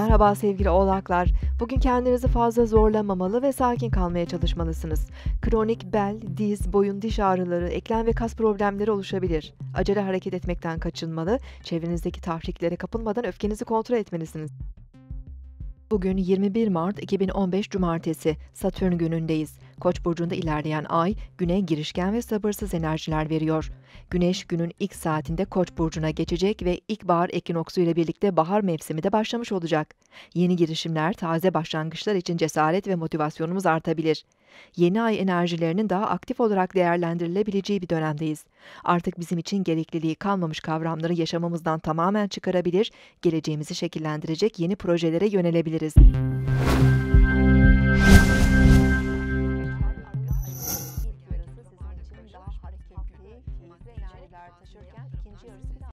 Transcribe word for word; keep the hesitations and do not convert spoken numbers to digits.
Merhaba sevgili oğlaklar. Bugün kendinizi fazla zorlamamalı ve sakin kalmaya çalışmalısınız. Kronik bel, diz, boyun, diş ağrıları, eklem ve kas problemleri oluşabilir. Acele hareket etmekten kaçınmalı, çevrenizdeki tahriklere kapılmadan öfkenizi kontrol etmelisiniz. Bugün yirmi bir Mart iki bin on beş Cumartesi, Satürn günündeyiz. Koç burcunda ilerleyen ay, güne girişken ve sabırsız enerjiler veriyor. Güneş günün ilk saatinde Koç burcuna geçecek ve ilkbahar ekinoksu ile birlikte bahar mevsimi de başlamış olacak. Yeni girişimler, taze başlangıçlar için cesaret ve motivasyonumuz artabilir. Yeni ay enerjilerinin daha aktif olarak değerlendirilebileceği bir dönemdeyiz. Artık bizim için gerekliliği kalmamış kavramları yaşamımızdan tamamen çıkarabilir, geleceğimizi şekillendirecek yeni projelere yönelebiliriz. İlk yarısı sizin için daha hareketli, keyifli enerjiler taşırken ikinci yarısı biraz